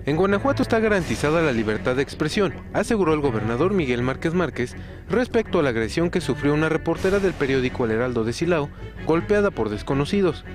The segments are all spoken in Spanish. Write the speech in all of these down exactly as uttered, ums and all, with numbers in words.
En Guanajuato está garantizada la libertad de expresión, aseguró el gobernador Miguel Márquez Márquez respecto a la agresión que sufrió una reportera del periódico El Heraldo de Silao, golpeada por desconocidos.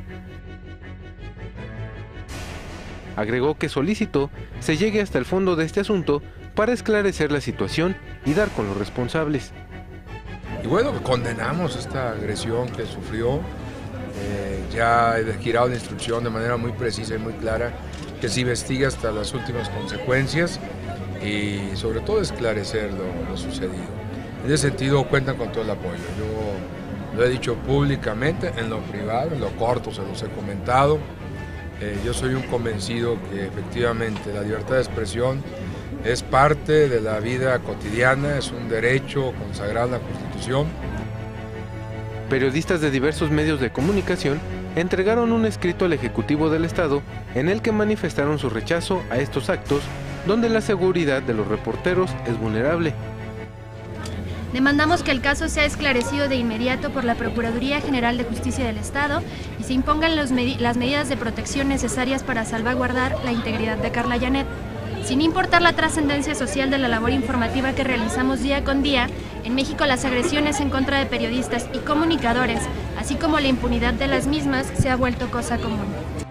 Agregó que solicitó se llegue hasta el fondo de este asunto para esclarecer la situación y dar con los responsables. Y bueno, condenamos esta agresión que sufrió. Eh, ya he girado la instrucción de manera muy precisa y muy clara que se investigue hasta las últimas consecuencias y sobre todo esclarecer lo, lo sucedido. En ese sentido cuentan con todo el apoyo. Yo lo he dicho públicamente, en lo privado, en lo corto se los he comentado. Eh, yo soy un convencido que efectivamente la libertad de expresión es parte de la vida cotidiana, es un derecho consagrado en la Constitución. Periodistas de diversos medios de comunicación entregaron un escrito al Ejecutivo del Estado en el que manifestaron su rechazo a estos actos donde la seguridad de los reporteros es vulnerable. Demandamos que el caso sea esclarecido de inmediato por la Procuraduría General de Justicia del Estado y se impongan los medi- las medidas de protección necesarias para salvaguardar la integridad de Carla Llanet. Sin importar la trascendencia social de la labor informativa que realizamos día con día, en México las agresiones en contra de periodistas y comunicadores, así como la impunidad de las mismas, se ha vuelto cosa común.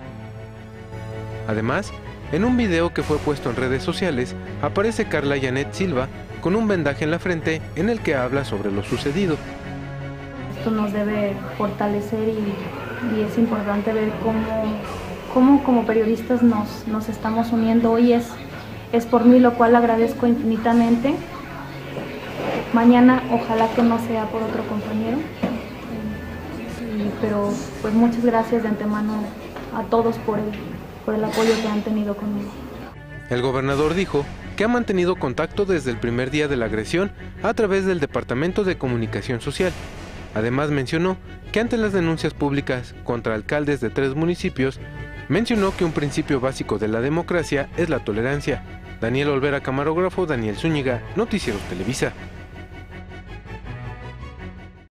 Además, en un video que fue puesto en redes sociales, aparece Carla Llanet Silva con un vendaje en la frente en el que habla sobre lo sucedido. Esto nos debe fortalecer y, y es importante ver cómo, cómo como periodistas nos, nos estamos uniendo. Hoy es, es por mí, lo cual agradezco infinitamente. Mañana ojalá que no sea por otro compañero, y, pero pues muchas gracias de antemano a todos por el, por el apoyo que han tenido conmigo. El gobernador dijo que ha mantenido contacto desde el primer día de la agresión a través del Departamento de Comunicación Social. Además mencionó que ante las denuncias públicas contra alcaldes de tres municipios, mencionó que un principio básico de la democracia es la tolerancia. Daniel Olvera, camarógrafo, Daniel Zúñiga, Noticieros Televisa.